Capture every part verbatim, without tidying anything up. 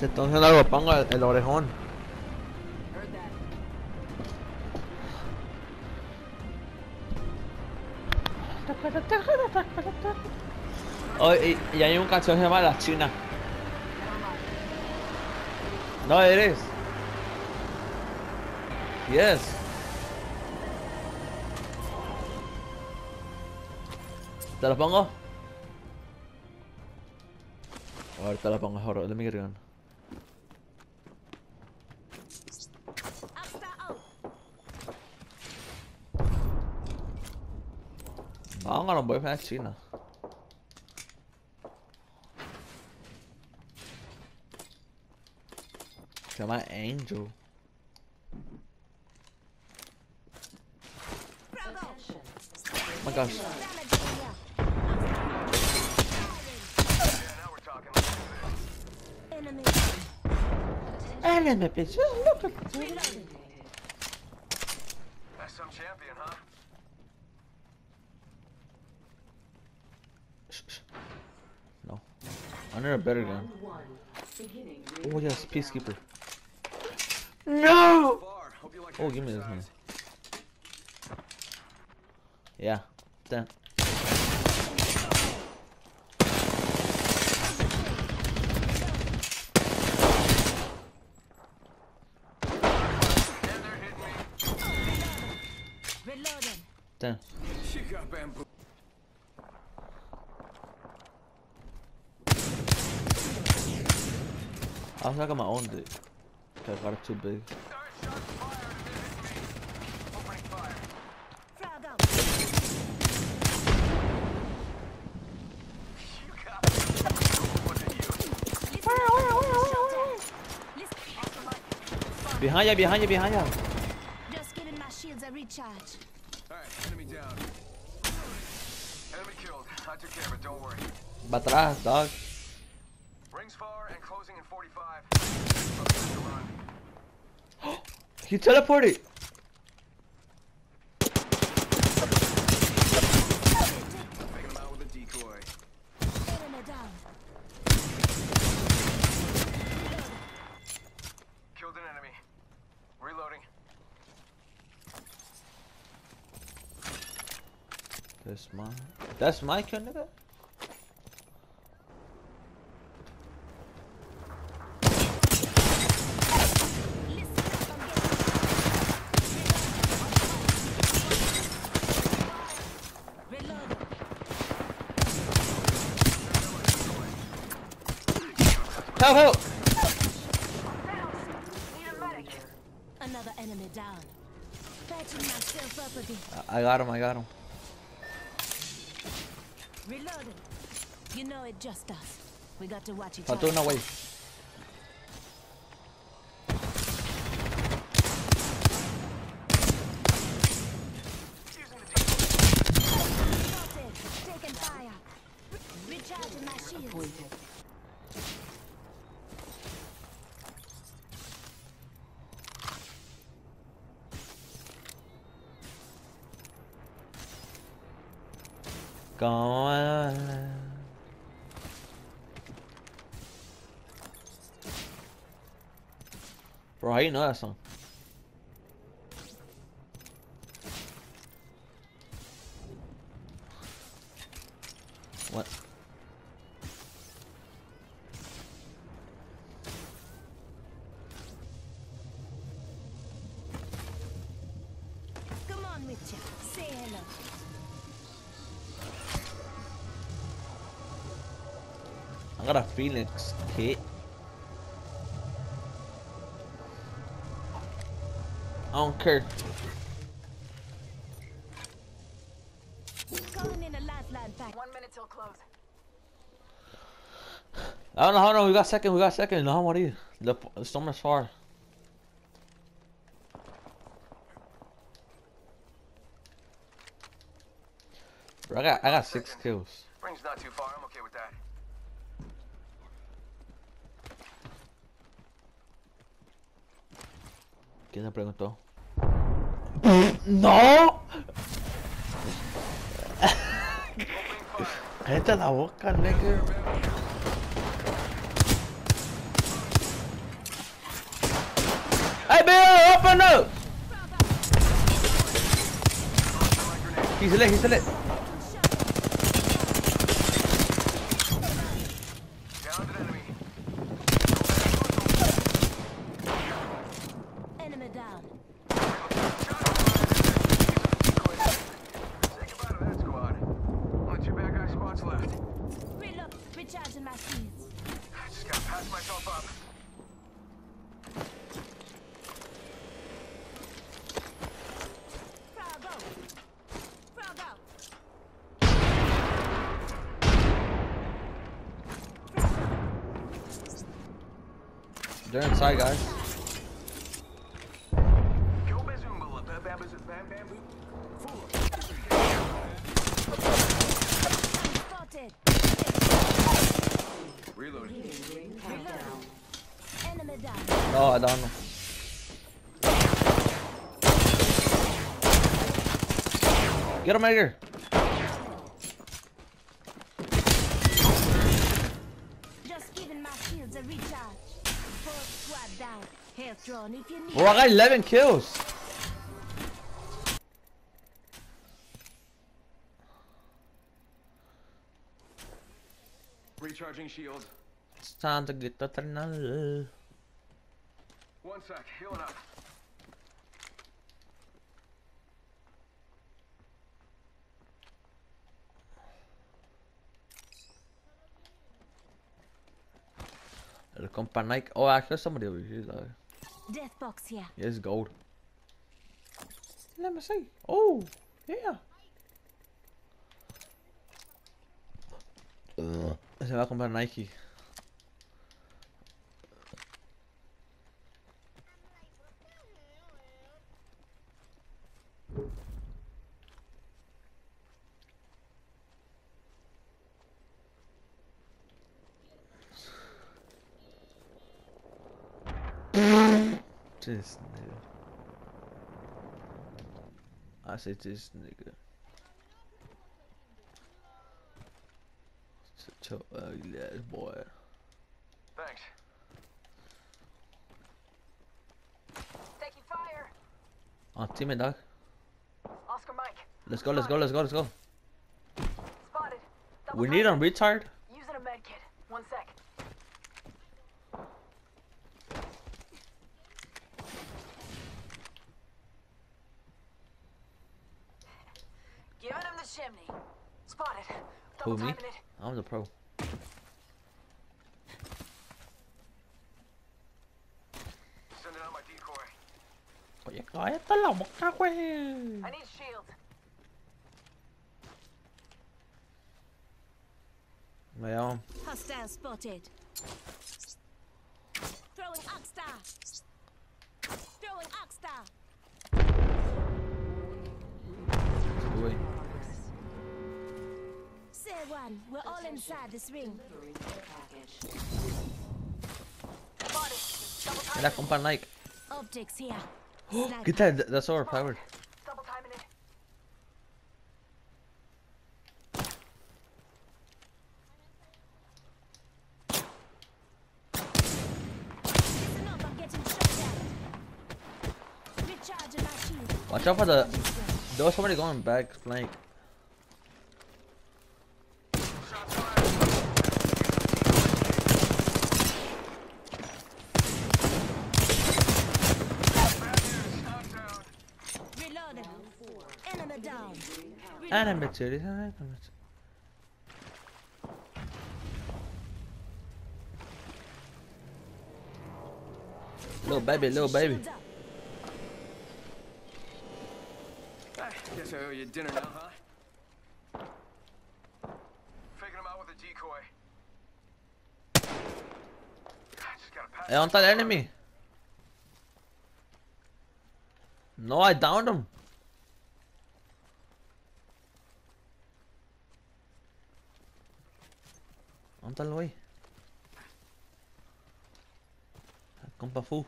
Te estoy haciendo algo, pongo el, el orejón. Oh, y, y hay un canción que se llama La China. No, eres. Yes. ¿Te lo pongo? A ver, te lo pongo, ahora. Let me get it on. I'm gonna boyfriend China. Se llama Angel. Oh my gosh. Enemy, bitch. Look at that. That's some champion, huh? No. I need a better gun. Oh yes, Peacekeeper. No! Oh, give me this one. Yeah. Damn. Damn. She got bamboo. I was like on my own dick. I got it too big. Behind you, behind you, behind you. Just giving my shields a recharge. Alright, enemy down. Enemy killed. I took care of it, don't worry. Va atrás, dog. Rings far and closing in forty-five. He teleported. Taking him out with a decoy. Enemy down. Killed an enemy. Reloading. That's my. That's my kill, nigga. Help, help! Another enemy down. Patching myself up again. I got him, I got him. Reloading. You know it just us. We got to watch each Faltó other. una, wey. Taking fire. Recharging my shield. Come on. Bro, how you know that song? What? Come on, Witcher. Say hello. I got a Phoenix kit. I don't care. Calling in a lifeline pack. One minute till close. I don't know how no, we got second, we got second. No, how are you? The, the storm is far. Bro, I got I got six kills. Rings not too far. I'm okay with that. ¿Quién me preguntó? ¡No! Cállate la boca, nigga. Hey, Bill, open up! He's lit, he's lit. Downed an enemy. Enemy down. Say goodbye to that squad. Only two bad guy spots left. Reload. Recharging my shields. Just gotta patch myself up. Frog out. Frog out. They're inside, guys. Go Bazoomba, bam bam bam bam boo. Fool. Spotted. Reloading. Reload. Enemy down. No, I don't know. Get him, Edgar. Just giving my shields a recharge. Fourth squad down. Health drawn if you need. Bro, I got eleven kills. Recharging shield. It's time to get the terminal. One sec, healing up. El compa Nike. Oh, actually, somebody over here. Though. Death box here. Yeah, it's gold. Let me see. Oh, yeah. Uh, se va a comprar Nike. This nigga. I said this nigga. Such a ugly ass boy. Thanks. Taking fire. On teammate, dog. Oscar Mike. Let's go, let's go, let's go, let's go. Spotted. Double We need time. him retard. Using a med kit. One sec. Giving him the chimney. Spotted. Who, Double me? timing it. I'm the pro. Sending out my decoy. Oye, cállate la boca, güey. I need shield. Me llamo. Hostile spotted. Throwing Oxstar. Throwing Oxstar. Güey. Say one. We're all inside this ring. Spotted. Double timing Mira, it. compa Nike. Optics here. Get that, that's overpowered. Double timing it. Listen up, I'm getting shot at. Recharging my shield. Watch out for the. There was somebody going back flank. Shots fired. Bad news, knocked down. Reloading. Enemy down. Enemy too. Little baby, little baby. Shields up. I guess I owe you dinner now, huh? Faking him out with a decoy. I just gotta pass. Hey, on that enemy. No, I downed him. On tal güey. Compa fu.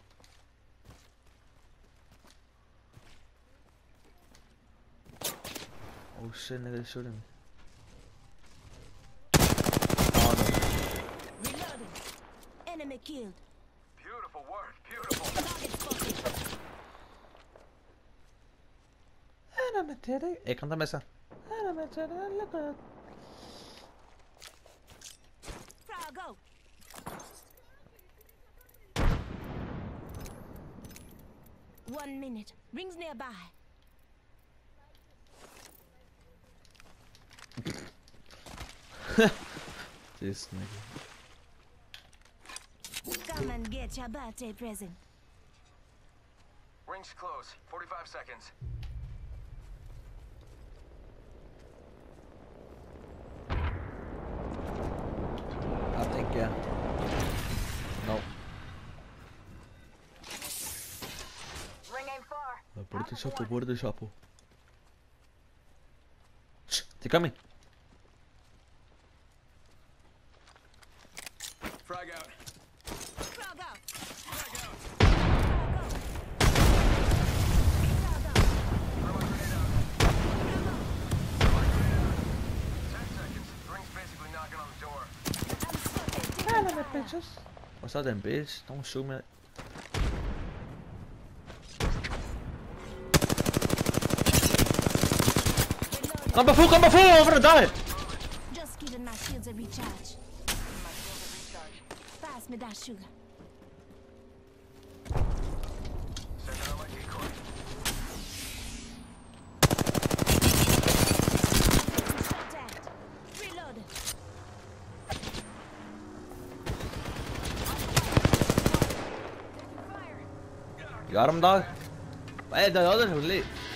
Oh shit, nigga, shooting me. Oh no. Reloading. Enemy killed. Beautiful. Beautiful work. Beautiful. Target spotted. انا متضايق. Eh, cántame esa. انا متضايق. Frog, go. One minute. Rings nearby. This nigga. Come and get your birthday present. Rings close. forty-five seconds. I think yeah. No. Ring ain't far. Por the chapo, por the chapo. Shh, they coming. Frag out. Frog out. Frag out. Frog out. Throw my grenade out. Throw my grenade out. Ten seconds. Ring's basically knocking on the door. I'm spotted. Taking Hello, fire. bitches. What's that then, bitch? Don't shoot me. Reloading. Come before, come before, I'm gonna die. Just giving my shields a recharge. My shields are recharged. Pass me that sugar. Sending out my decoy. Shot at. Reloading. Got him, dog. Hey, the other was late.